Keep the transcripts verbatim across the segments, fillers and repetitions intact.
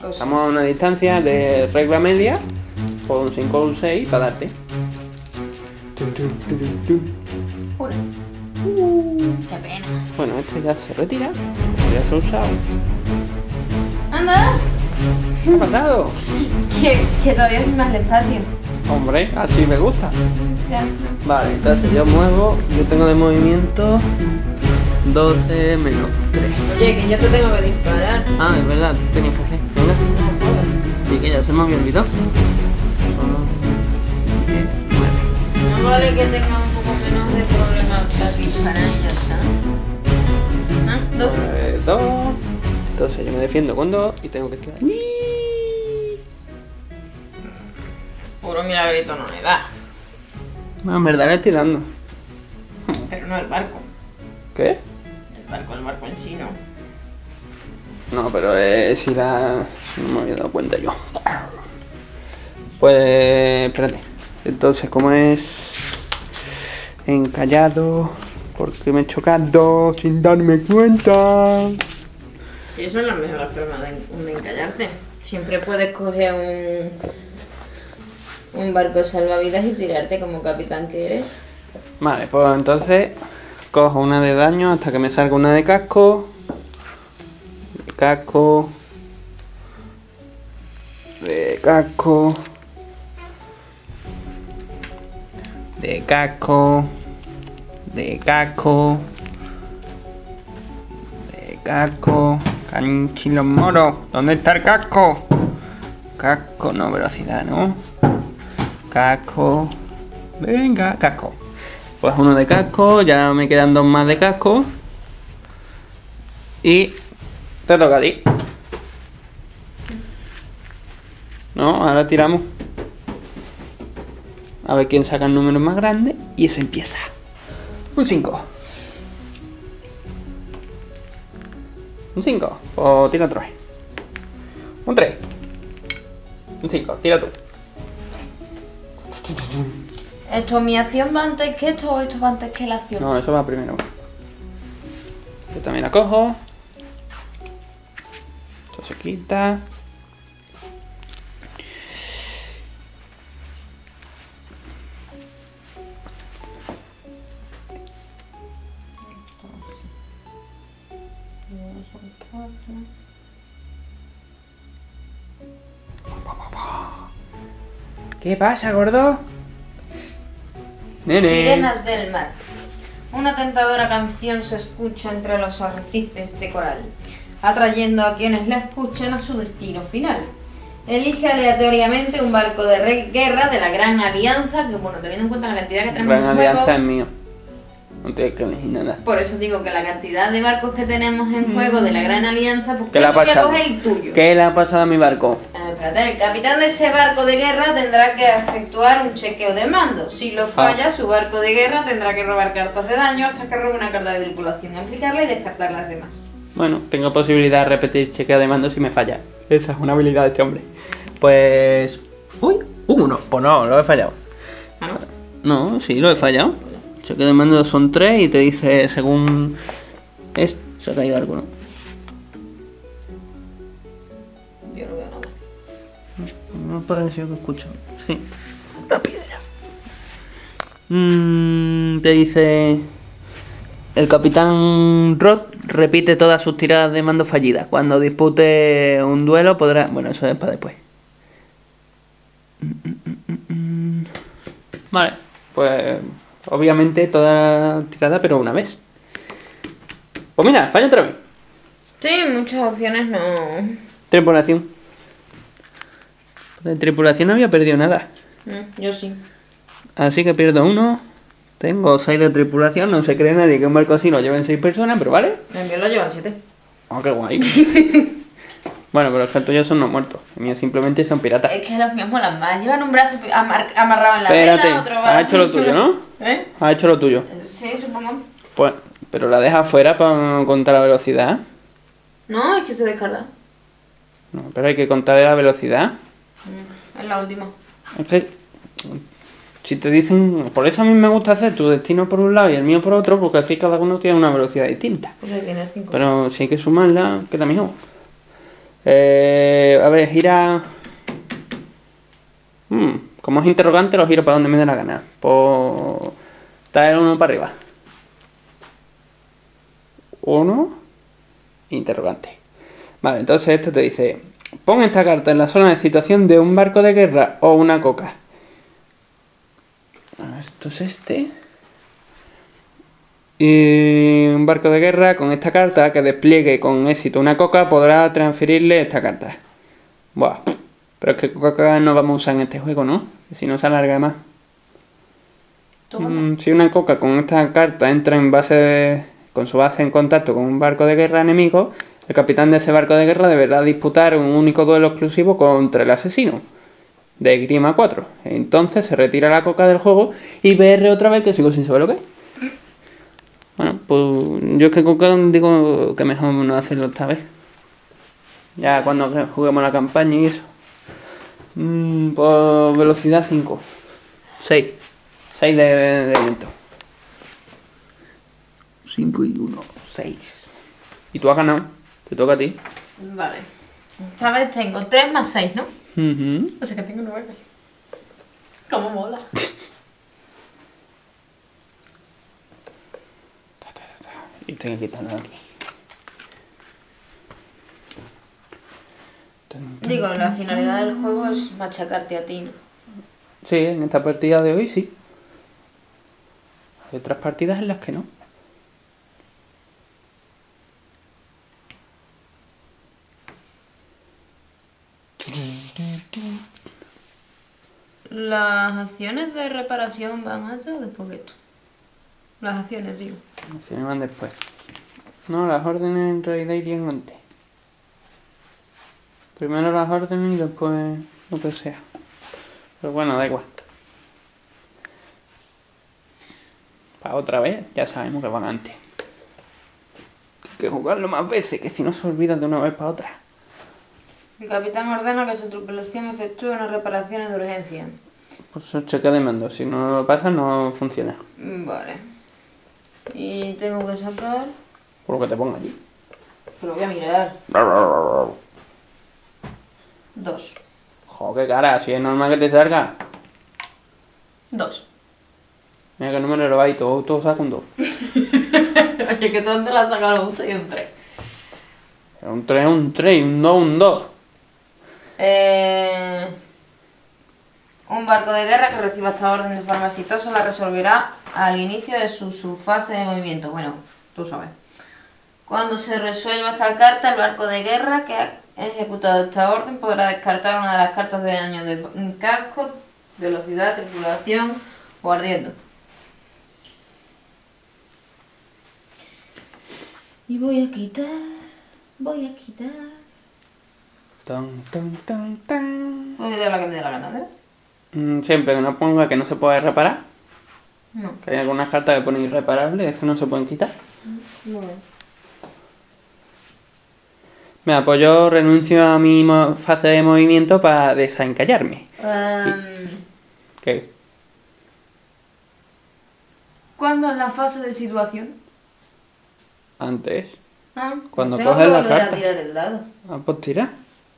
Pues Estamos a una distancia de regla media por un cinco o un seis para darte. Una. Qué pena. Bueno, este ya se retira. Ya se ha usado. Anda. ¿Qué ha pasado? Que, que todavía es más despacio. Hombre, así me gusta. Ya. Vale, entonces yo muevo. Yo tengo de movimiento doce menos tres. Oye, que yo te tengo que disparar. Ah, es verdad, tú tenías que hacer. Venga. Sí, que ya se me había olvidado. diez, nueve. No vale que tenga un poco menos de problemas para disparar y ya está. ¿Ah? Dos. nueve, dos. Entonces yo me defiendo con dos y tengo que tirar. Puro milagrito no le da. No, en verdad le estoy dando. Pero no el barco. ¿Qué? El barco, el barco en sí no. No, pero eh, si la... No me había dado cuenta yo. Pues... Espérate. Entonces, ¿cómo es? Encallado. Porque me he chocado sin darme cuenta. Sí, eso es la mejor forma de, de encallarte. Siempre puedes coger un, un barco salvavidas y tirarte como capitán que eres. Vale, pues entonces cojo una de daño hasta que me salga una de casco. De casco. De casco. De casco. De casco. De casco. Canchilos moros. ¿Dónde está el casco? Casco, no, velocidad, ¿no? Casco. Venga, casco. Pues uno de casco, ya me quedan dos más de casco. Y te toca a ti. No, ahora tiramos. A ver quién saca el número más grande. Y ese empieza. Un cinco. Un cinco. O tira otra vez. Un tres. Un cinco. Tira tú. ¿Esto mi acción va antes que esto o esto va antes que la acción? No, eso va primero. Yo también la cojo. Esto se quita. ¿Qué pasa, gordo? Nene. Sirenas del mar. Una tentadora canción se escucha entre los arrecifes de coral, atrayendo a quienes la escuchan a su destino final. Elige aleatoriamente un barco de re- guerra de la Gran Alianza, que bueno, teniendo en cuenta la cantidad que tenemos Gran en Alianza juego, es mío. No tienes que elegir nada. por eso digo que la cantidad de barcos que tenemos en juego de la Gran Alianza, pues ¿Qué le ha creo que voy a pasado? coger el tuyo. ¿Qué le ha pasado a mi barco? Eh, espérate, el capitán de ese barco de guerra tendrá que efectuar un chequeo de mando. Si lo falla, su barco de guerra tendrá que robar cartas de daño hasta que robe una carta de tripulación, aplicarla y descartar las demás. Bueno, tengo posibilidad de repetir chequeo de mando si me falla. Esa es una habilidad de este hombre. Pues... Uy, un uno. Pues no, lo he fallado. ¿Ah, no? No, sí, lo he fallado. Chequeo de mando son tres y te dice según... Es... Se ha caído algo, ¿no? Yo no veo nada. No pareció que escucho. Sí. Una piedra. Mm, te dice... El capitán Roth repite todas sus tiradas de mando fallidas. Cuando dispute un duelo podrá... Bueno, eso es para después. Vale, pues... Obviamente toda tirada, pero una vez. Pues mira, falla otra vez. Sí, muchas opciones no. Tripulación. De tripulación no había perdido nada. Mm, yo sí. Así que pierdo uno. Tengo seis de tripulación. No se cree nadie que un barco así lo lleven seis personas, pero vale. El mío lo llevan siete. Oh, qué guay. Bueno, pero es que el tuyo son no muertos. El mío simplemente son piratas. Es que los míos molan más. Llevan un brazo amar- amarrado en la Espérate, vela, otro brazo. has hecho lo tuyo, ¿no? ¿Eh? Has hecho lo tuyo. Sí, supongo. Pues, pero la dejas fuera para contar la velocidad. No, es que se descarga. No, pero hay que contar la velocidad. Mm, es la última. Es que si te dicen, por eso a mí me gusta hacer tu destino por un lado y el mío por otro, porque así cada uno tiene una velocidad distinta. Pues ahí tienes cinco. Pero si hay que sumarla, queda mejor. Eh, a ver, gira... Hmm, como es interrogante, lo giro para donde me dé la gana. Por... traer uno para arriba. Uno. Interrogante. Vale, entonces esto te dice... pon esta carta en la zona de situación de un barco de guerra o una coca. Esto es este. Y un barco de guerra con esta carta que despliegue con éxito una coca podrá transferirle esta carta. Buah. Pero es que coca no vamos a usar en este juego, ¿no? Si no se alarga más. Mm, si una coca con esta carta entra en base de, con su base en contacto con un barco de guerra enemigo, el capitán de ese barco de guerra deberá disputar un único duelo exclusivo contra el asesino de Grima cuatro. Entonces se retira la coca del juego y B R otra vez, que sigo sin saber lo que es. Bueno, pues yo es que coca digo que mejor no hacerlo esta vez. Ya cuando juguemos la campaña y eso. Mm, pues velocidad cinco. seis. seis de, de viento. cinco y uno. seis. Y tú has ganado. Te toca a ti. Vale. Esta vez tengo tres más seis, ¿no? Uh-huh. O sea que tengo nueve. ¿Cómo mola? Y tengo que quitarlo aquí. Digo, la finalidad del juego es machacarte a ti, ¿no? Sí, en esta partida de hoy sí. Hay otras partidas en las que no. Las acciones de reparación van antes o después de esto. Las acciones, digo. Las acciones van después. No, las órdenes en realidad irían antes. Primero las órdenes y después lo que sea. Pero bueno, da igual. Para otra vez, ya sabemos que van antes. Hay que jugarlo más veces, que si no se olvidan de una vez para otra. El capitán ordena que su tripulación efectúe unas reparaciones de urgencia. Pues eso cheque de mando, si no lo pasa no funciona. Vale. Y tengo que sacar... Por lo que te ponga allí. Pero voy a mirar. Dos. Joder, qué cara, si es normal que te salga. Dos. Mira que número lo va y todo, todo saca un dos. Oye, que dónde la has sacado justo y un tres. Un tres, un tres, un dos, un dos. Eh... Un barco de guerra que reciba esta orden de forma exitosa la resolverá al inicio de su, su fase de movimiento. Bueno, tú sabes. Cuando se resuelva esta carta, el barco de guerra que ha ejecutado esta orden podrá descartar una de las cartas de daño de casco, velocidad, tripulación o ardiendo. Y voy a quitar, voy a quitar... Tan, tan, tan, tan. Voy a quitar la que me dé la gana, ¿verdad? Mm, siempre que no ponga que no se puede reparar. No. Que hay algunas cartas que ponen irreparables, eso no se pueden quitar. Muy bien. Mira, pues yo renuncio a mi fase de movimiento para desencallarme. Um, ¿Qué? ¿Cuándo es la fase de situación? Antes. Ah, Cuando tengo coges que la volver carta. a tirar el dado. Ah, pues tira.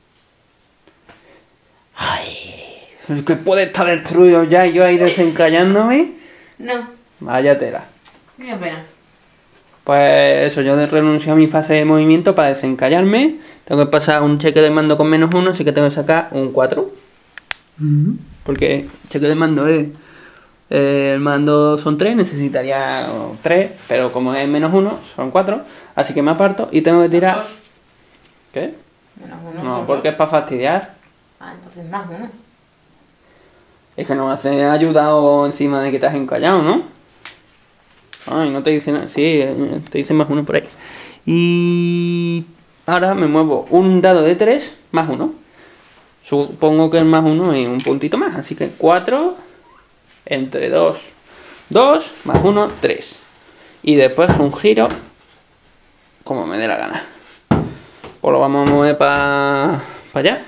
Ay, es que puede estar destruido ya y yo ahí desencallándome. No, Vaya tela. qué pena. Pues eso, yo renuncio a mi fase de movimiento para desencallarme. Tengo que pasar un cheque de mando con menos uno, así que tengo que sacar un cuatro. Porque el cheque de mando es... eh, el mando son tres, necesitaría tres, pero como es menos uno, son cuatro. Así que me aparto y tengo que tirar... ¿Qué? Menos uno. No, son porque es dos. para fastidiar. Ah, entonces más uno. Es que no me has ayudado encima de que te has encallado, ¿no? Ay, no te dice nada. Sí, te dice más uno por ahí. Y ahora me muevo un dado de tres más uno. Supongo que el más uno es un puntito más. Así que cuatro entre dos. dos más uno, tres. Y después un giro como me dé la gana. Pues lo vamos a mover para pa allá.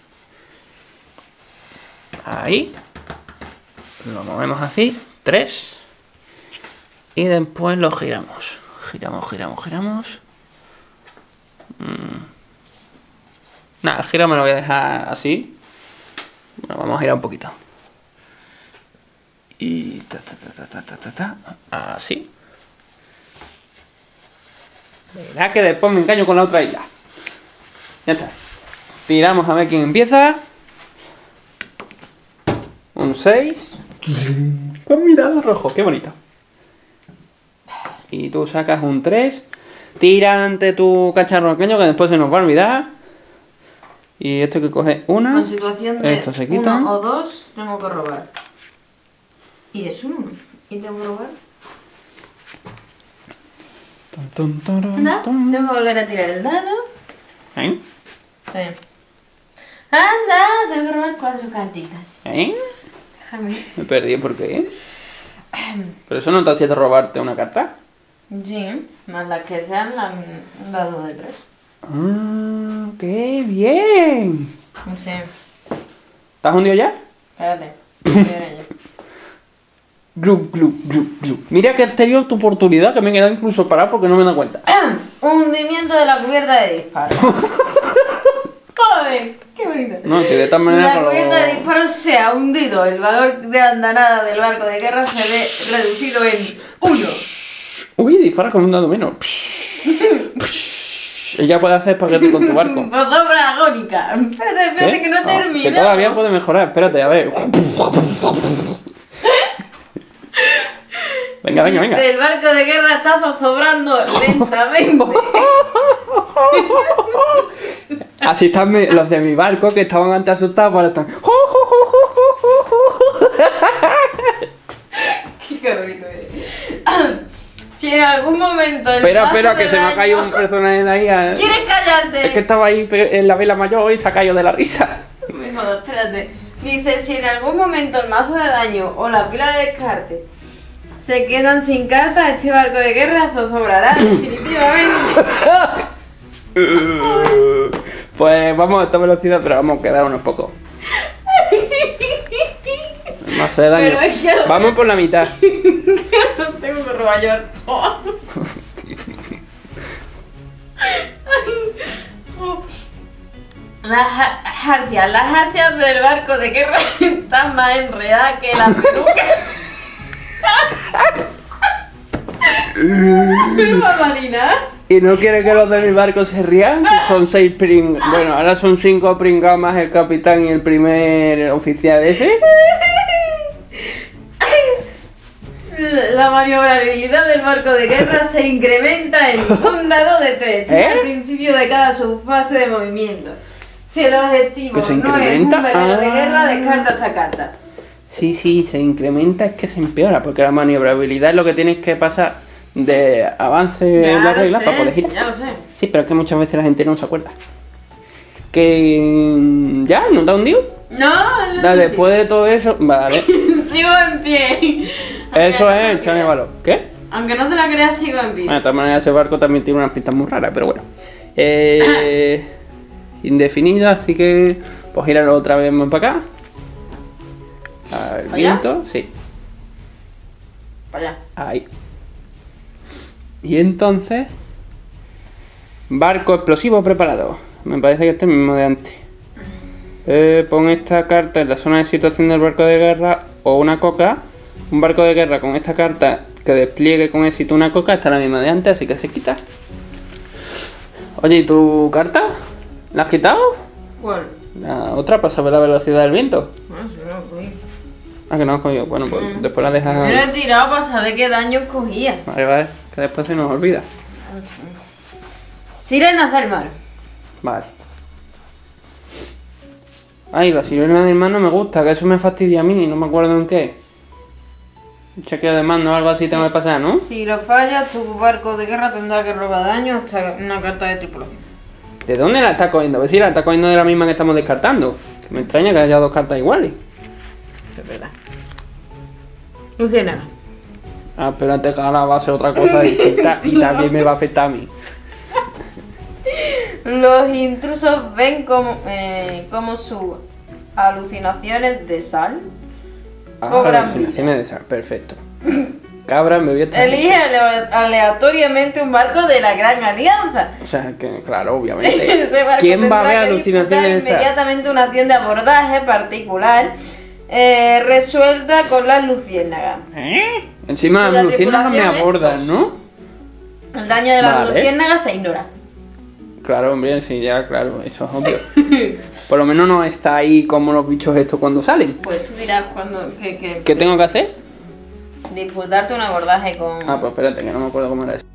Ahí. Lo movemos así. tres. Y después lo giramos. Giramos, giramos, giramos. Mm. Nada, el giro me lo voy a dejar así. Bueno, vamos a girar un poquito. Y ta ta ta ta ta ta ta, así. Verá que después me engaño con la otra isla. Ya está. Tiramos a ver quién empieza. Un seis. Con mirado rojo, qué bonito. Y tú sacas un tres. Tira ante tu cacharro pequeño que después se nos va a olvidar. Y esto que coge una. Con situación de esto se quita. uno o dos, tengo que robar. Y es uno. ¿Y tengo que robar? Ton, ton, taran, Anda, ton. tengo que volver a tirar el dado. ¿Eh? Sí. Anda, tengo que robar cuatro cartitas. ¿Eh? Déjame. Me perdí, ¿por qué? ¿Pero eso no te hacía robarte una carta? Sí, más las que sean la- un dado de tres. ¡Ah, qué bien! Sí, ¿Estás hundido ya? espérate. Viene yo. Glup, glup, glup, glup. Mira que has tenido tu oportunidad, que me he quedado incluso parado porque no me he dado cuenta. Hundimiento de la cubierta de disparo. ¡Joder! ¡Qué bonito! No, si de esta manera... La con lo- cubierta de disparo se ha hundido. El valor de andanada del barco de guerra se ve reducido en uno. Uy, dispara con un dado menos. Ella puede hacer espagueti con tu barco. Zozobra agónica. Espérate, espérate ¿Qué? que no Ah, termino. que todavía puede mejorar, espérate, a ver. Venga, venga, venga. El barco de guerra está zozobrando lentamente. Así están mi- los de mi barco que estaban antes asustados, ahora están. Qué cabrito eres. Si en algún momento. el Espera, mazo espera, de que se me ha daño- caído un personaje de ahí. a- ¿Quieres callarte? Es que estaba ahí pe- en la vela mayor y se ha caído de la risa. Me jodo, espérate. Dice: si en algún momento el mazo de daño o la pila de descarte se quedan sin cartas, este barco de guerra zozobrará definitivamente. Pues vamos a esta velocidad, pero vamos a quedar unos pocos. No sé, daño. Pero es que lo- Vamos por la mitad. No tengo que robar yo todo. Las ja- jarcias, las jarcias del barco de guerra están más enredadas que la peluca. Peluca marina. ¿Y no quiere que los de mi barco se rían? Si son seis pring... Bueno, ahora son cinco pringados más el capitán y el primer oficial ese. La maniobrabilidad del barco de guerra se incrementa en un dado de tres ¿Eh? al principio de cada subfase de movimiento. Si el objetivo ¿Que se no es incrementa? un velero de Ah. guerra, descarta esta carta. Sí, sí, se incrementa, es que se empeora, porque la maniobrabilidad es lo que tienes que pasar de avance en la lo regla sé, para poder girar. ya lo sé. Sí, pero es que muchas veces la gente no se acuerda. Que... mm, ¿Ya? ¿No te ha hundido? No, no, Da, no, después de todo eso... Vale. sigo en pie. Eso Aunque es no el te chane la valor. ¿Qué? creas. Aunque no te la creas, sigo en pie. Bueno, de todas maneras ese barco también tiene unas pistas muy raras, pero bueno. Eh, indefinido, así que... Pues gíralo otra vez más para acá. Al ¿Para viento, sí. Para allá. Ahí. Y entonces... Barco explosivo preparado. Me parece que este es el mismo de antes. Eh, pon esta carta en la zona de situación del barco de guerra o una coca. Un barco de guerra con esta carta que despliegue con éxito una coca. Está la misma de antes, así que se quita. Oye, ¿y tu carta? ¿La has quitado? ¿Cuál? La otra para saber la velocidad del viento. No, si no lo cogí. Ah, que no has cogido. Bueno, pues Mm. después la dejas. Me lo he tirado para saber qué daño cogía. Vale, vale. Que después se nos olvida. Sirenas del mar. Vale. Ay, la sirena del mar no me gusta, que eso me fastidia a mí, no me acuerdo en qué. Un chequeo de mando o algo así tengo que pasar, ¿no? Si lo fallas, tu barco de guerra tendrá que robar daño hasta una carta de tripulación. ¿De dónde la está cogiendo? A ver si la está cogiendo de la misma que estamos descartando. Que me extraña que haya dos cartas iguales. Es verdad. Luciana. Ah, espérate que ahora va a ser otra cosa distinta y también me va a afectar a mí. Los intrusos ven como, eh, como sus alucinaciones de sal Ah, cobran alucinaciones de sal, perfecto. cabra, me voy a estar... Elige ale- aleatoriamente un barco de la Gran Alianza. O sea, que claro, obviamente. Ese barco ¿Quién va a ver tendrá que disputar alucinaciones estas? inmediatamente una acción de abordaje particular eh, resuelta con las luciérnagas. ¿Eh? Encima Y las la luciérnagas me tripulación es abordan, dos. ¿no? El daño de las Vale. luciérnagas se ignora. Claro, hombre, sí, ya, claro, eso es obvio. Por lo menos no está ahí como los bichos estos cuando salen. Pues tú dirás cuando que, que ¿Qué tengo que hacer? disputarte un abordaje con... Ah, pues espérate, que no me acuerdo cómo era eso.